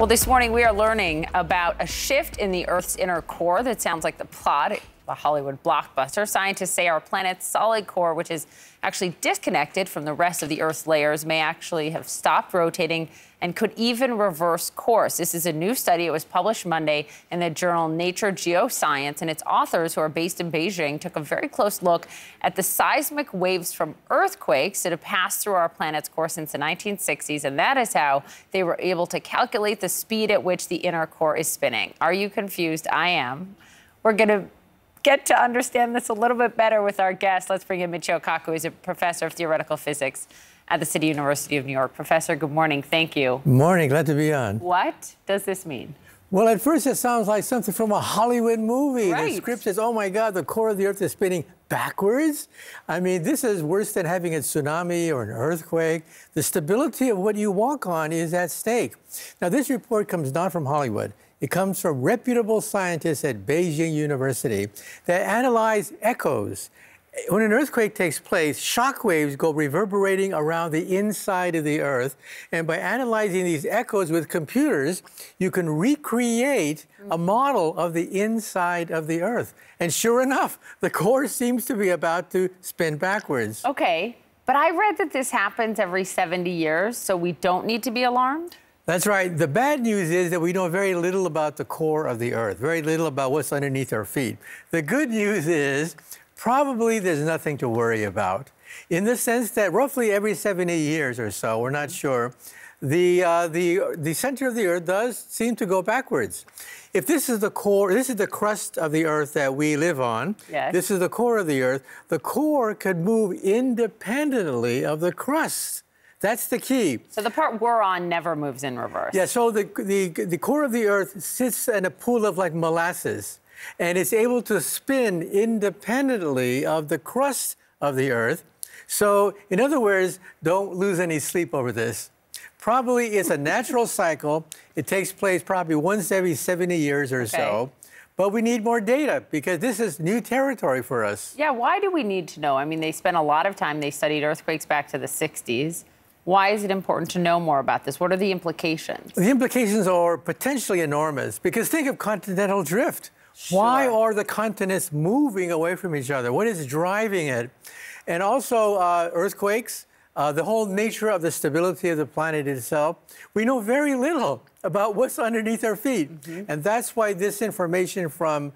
Well, this morning we are learning about a shift in the Earth's inner core that sounds like the plot of a Hollywood blockbuster. Scientists say our planet's solid core, which is actually disconnected from the rest of the Earth's layers, may actually have stopped rotating and could even reverse course. This is a new study. It was published Monday in the journal Nature Geoscience, and its authors, who are based in Beijing, took a very close look at the seismic waves from earthquakes that have passed through our planet's core since the 1960s, and that is how they were able to calculate the speed at which the inner core is spinning. Are you confused? I am. We're going to get to understand this a little bit better with our guest. Let's bring in Michio Kaku, who's a professor of theoretical physics at the City University of New York. Professor, good morning. Thank you. Morning. Glad to be on. What does this mean? Well, at first it sounds like something from a Hollywood movie. Right. The script says, oh my God, the core of the Earth is spinning backwards. I mean, this is worse than having a tsunami or an earthquake. The stability of what you walk on is at stake. Now, this report comes not from Hollywood. It comes from reputable scientists at Beijing University that analyze echoes. When an earthquake takes place, shock waves go reverberating around the inside of the Earth. And by analyzing these echoes with computers, you can recreate a model of the inside of the Earth. And sure enough, the core seems to be about to spin backwards. Okay, but I read that this happens every 70 years, so we don't need to be alarmed? That's right. The bad news is that we know very little about the core of the Earth, very little about what's underneath our feet. The good news is probably there's nothing to worry about, in the sense that roughly every 70 years or so, we're not sure, the center of the Earth does seem to go backwards. If this is the core, this is the crust of the Earth that we live on, yes. This is the core of the Earth, the core could move independently of the crust. That's the key. So the part we're on never moves in reverse. Yeah, so the core of the Earth sits in a pool of like molasses, and it's able to spin independently of the crust of the Earth. So, in other words, don't lose any sleep over this. Probably it's a natural cycle. It takes place probably once every 70 years or so. But we need more data because this is new territory for us. Yeah, why do we need to know? I mean, they spent a lot of time, they studied earthquakes back to the 60s. Why is it important to know more about this? What are the implications? The implications are potentially enormous because think of continental drift. Sure. Why are the continents moving away from each other? What is driving it? And also earthquakes, the whole nature of the stability of the planet itself. We know very little about what's underneath our feet. And that's why this information from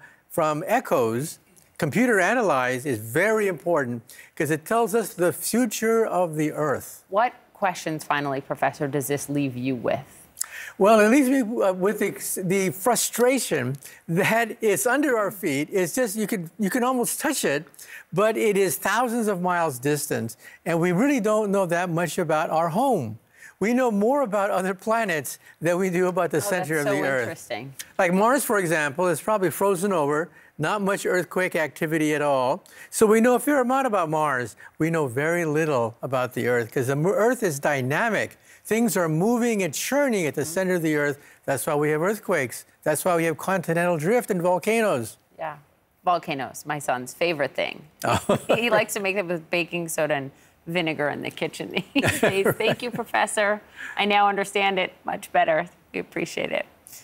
echoes, computer analyzed, is very important because it tells us the future of the Earth. What questions, finally, Professor, does this leave you with? Well, it leaves me with the frustration that it's under our feet. It's just, you can almost touch it, but it is thousands of miles distant, and we really don't know that much about our home. We know more about other planets than we do about the center of the Earth. That's so interesting. Like Mars, for example, is probably frozen over, not much earthquake activity at all. So we know a fair amount about Mars. We know very little about the Earth because the Earth is dynamic. Things are moving and churning at the center of the Earth. That's why we have earthquakes. That's why we have continental drift and volcanoes. Yeah, volcanoes, my son's favorite thing. He likes to make them with baking soda and vinegar in the kitchen these days. Thank you, Professor. I now understand it much better. We appreciate it.